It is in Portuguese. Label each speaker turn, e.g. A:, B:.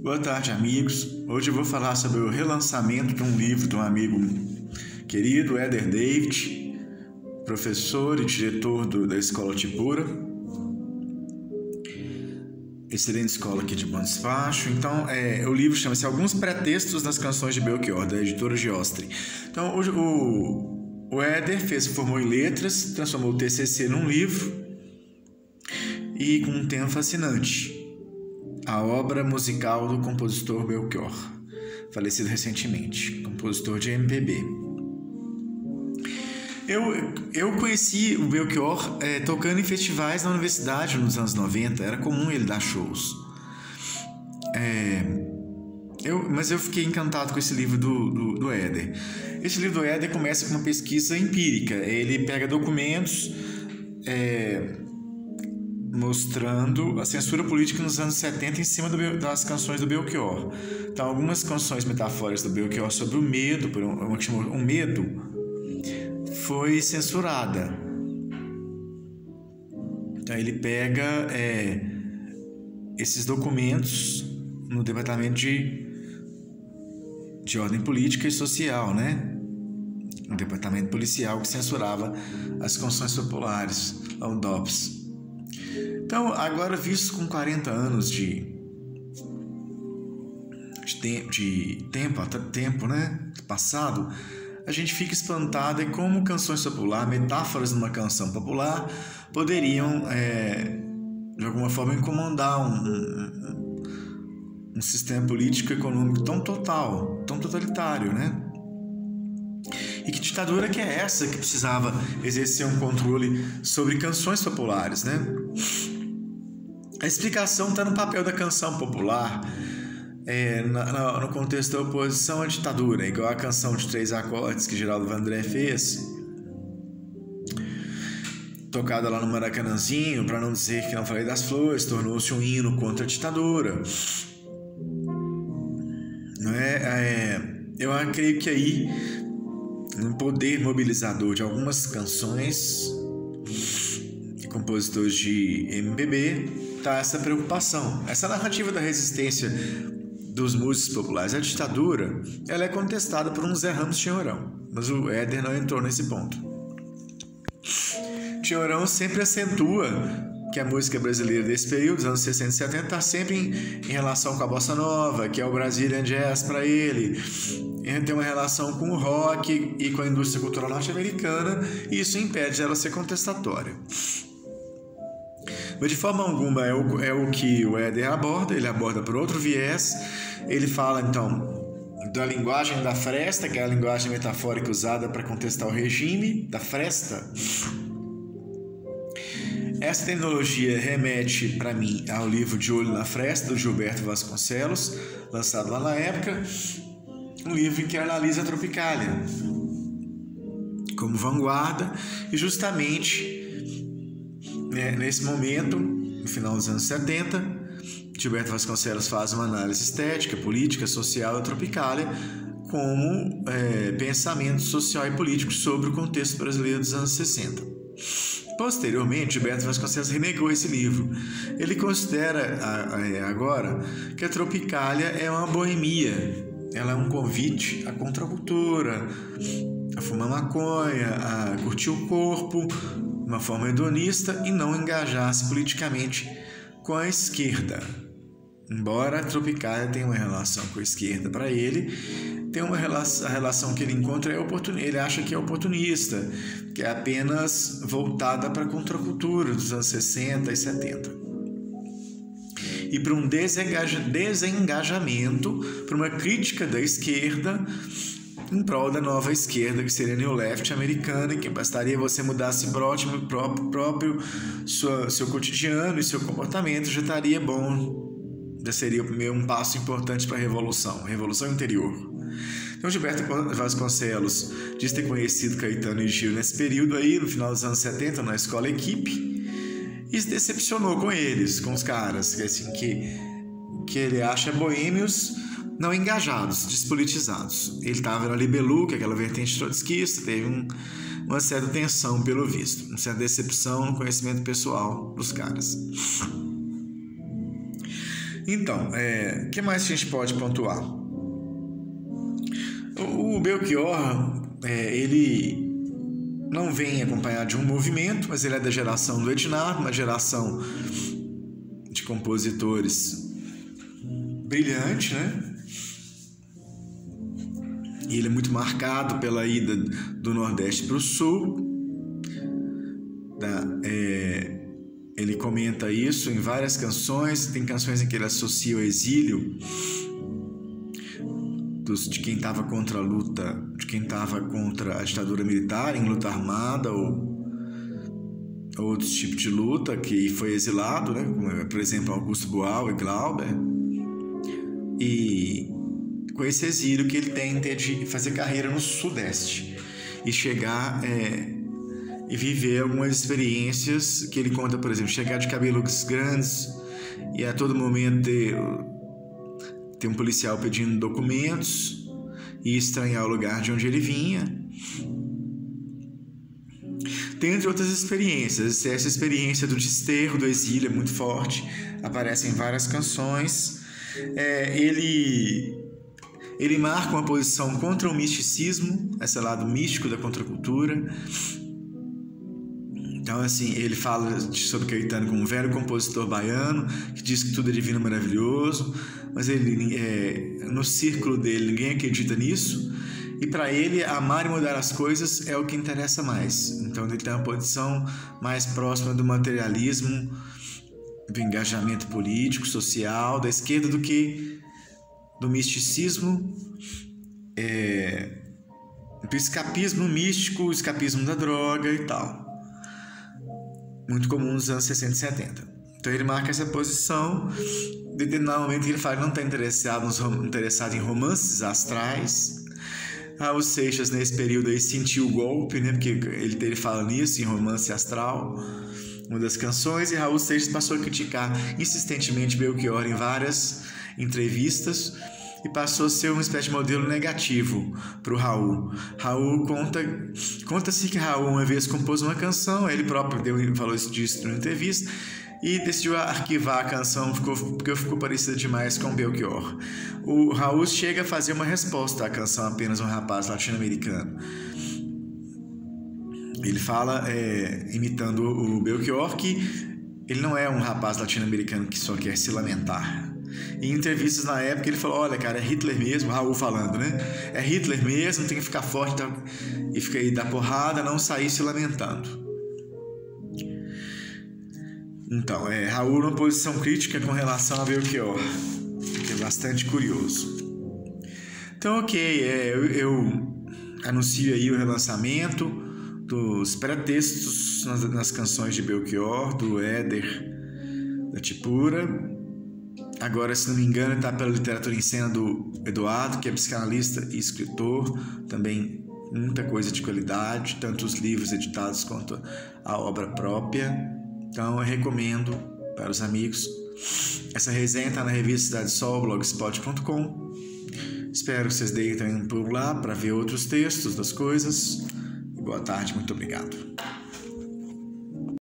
A: Boa tarde, amigos. Hoje eu vou falar sobre o relançamento de um livro de um amigo querido, Éder David, professor e diretor da Escola Tipura. Excelente escola aqui de Bom Despacho. Então, o livro chama-se Alguns Pretextos das Canções de Belchior, da editora Giostre. Então, hoje, o Éder formou em letras, transformou o TCC num livro e com um tema fascinante: a obra musical do compositor Belchior, falecido recentemente, compositor de MPB. Eu conheci o Belchior tocando em festivais na universidade nos anos 90, era comum ele dar shows. Mas eu fiquei encantado com esse livro do Éder. Esse livro do Éder começa com uma pesquisa empírica. Ele pega documentos mostrando a censura política nos anos 70 em cima das canções do Belchior. Então, algumas canções metafóricas do Belchior sobre o medo, uma que chamou O Medo, foi censurada. Então, ele pega esses documentos no departamento de ordem política e social, né? No departamento policial que censurava as canções populares, o DOPS. Então, agora visto com 40 anos de tempo, né, passado, a gente fica espantado em como canções populares, metáforas numa canção popular, poderiam, de alguma forma, incomodar um sistema político e econômico tão totalitário, né? E que ditadura que é essa que precisava exercer um controle sobre canções populares, né? A explicação está no papel da canção popular no contexto da oposição à ditadura, igual a canção de 3 acordes que Geraldo Vandré fez, tocada lá no Maracanãzinho, para não dizer que não falei das flores, tornou-se um hino contra a ditadura. Não é? Eu creio que aí, no poder mobilizador de algumas canções e compositores de MPB, está essa preocupação, essa narrativa da resistência dos músicos populares à ditadura. Ela é contestada por um Zé Ramos Tinhorão, mas o Éder não entrou nesse ponto. Tinhorão sempre acentua que a música brasileira desse período, dos anos 60 e 70, está sempre em relação com a bossa nova, que é o Brazilian Jazz para ele. Ele tem uma relação com o rock e com a indústria cultural norte-americana, e isso impede ela ser contestatória. Mas de forma alguma é o que o Éder aborda. Ele aborda por outro viés. Ele fala então da linguagem da fresta, que é a linguagem metafórica usada para contestar o regime da fresta. Essa terminologia remete para mim ao livro De Olho na Fresta, do Gilberto Vasconcelos, lançado lá na época, um livro em que analisa a Tropicália como vanguarda, e justamente nesse momento, no final dos anos 70, Gilberto Vasconcelos faz uma análise estética, política, social da Tropicália como pensamento social e político sobre o contexto brasileiro dos anos 60. Posteriormente, Gilberto Vasconcelos renegou esse livro. Ele considera agora que a Tropicália é uma boemia, ela é um convite à contracultura, a fumar maconha, a curtir o corpo, de uma forma hedonista, e não engajar-se politicamente com a esquerda. Embora a Tropicália tenha uma relação com a esquerda para ele, a relação que ele encontra ele acha que é oportunista, que é apenas voltada para a contracultura dos anos 60 e 70. E para um desengajamento, para uma crítica da esquerda em prol da nova esquerda, que seria a New Left americana, e que bastaria você mudar a si próprio seu cotidiano e seu comportamento, já estaria bom, já seria um passo importante para a revolução interior. Então, Gilberto Vasconcelos diz ter conhecido Caetano e Gil nesse período aí, no final dos anos 70, na escola Equipe, e se decepcionou com eles, com os caras, que ele acha boêmios não engajados, despolitizados. Ele estava na Libelu, que é aquela vertente trotskista, teve uma certa tensão, pelo visto, uma certa decepção no conhecimento pessoal dos caras. Então, o que mais a gente pode pontuar? O Belchior, ele não vem acompanhado de um movimento, mas ele é da geração do Ednardo, uma geração de compositores brilhante, né? E ele é muito marcado pela ida do Nordeste para o Sul. Ele comenta isso em várias canções. Tem canções em que ele associa o exílio de quem estava contra a luta, de quem estava contra a ditadura militar, em luta armada ou outros tipos de luta, que foi exilado, né? Como, por exemplo, Augusto Boal e Glauber. E com esse exílio que ele tenta de fazer carreira no Sudeste e chegar e viver algumas experiências que ele conta, por exemplo, chegar de cabelos grandes e a todo momento ter um policial pedindo documentos e estranhar o lugar de onde ele vinha. Dentre outras experiências, essa experiência do desterro, do exílio é muito forte, aparece em várias canções. Ele marca uma posição contra o misticismo, esse lado místico da contracultura. Então, assim, ele fala sobre Caetano como um velho compositor baiano, que diz que tudo é divino e maravilhoso, mas no círculo dele ninguém acredita nisso, e para ele amar e mudar as coisas é o que interessa mais. Então ele tem uma posição mais próxima do materialismo, do engajamento político, social, da esquerda, do que do misticismo, do escapismo místico, o escapismo da droga e tal. Muito comum nos anos 60 e 70. Então ele marca essa posição. Em determinado momento ele fala que não está interessado em romances astrais. Raul Seixas, nesse período aí, sentiu o golpe, né? Porque ele fala nisso, em Romance Astral, uma das canções, e Raul Seixas passou a criticar insistentemente Belchior em várias entrevistas e passou a ser uma espécie de modelo negativo para o Raul. Raul conta-se que Raul uma vez compôs uma canção, ele próprio falou disso numa entrevista, e decidiu arquivar a canção porque ficou parecida demais com Belchior. O Raul chega a fazer uma resposta à canção Apenas um Rapaz Latino-Americano. Ele fala, imitando o Belchior, que ele não é um rapaz latino-americano que só quer se lamentar. Em entrevistas na época ele falou: olha, cara, é Hitler mesmo, Raul falando, né? É Hitler mesmo, tem que ficar forte e dar porrada, não sair se lamentando. Então, Raul numa posição crítica com relação a Belchior, que é bastante curioso. Então, eu anuncio aí o relançamento dos pré-textos nas canções de Belchior, do Éder da Tipura. Agora, se não me engano, está pela Literatura em Cena do Eduardo, que é psicanalista e escritor, também muita coisa de qualidade, tanto os livros editados quanto a obra própria. Então, eu recomendo para os amigos. Essa resenha está na revista Cidade Sol, blogspot.com. Espero que vocês deem também por lá para ver outros textos das coisas. E boa tarde, muito obrigado.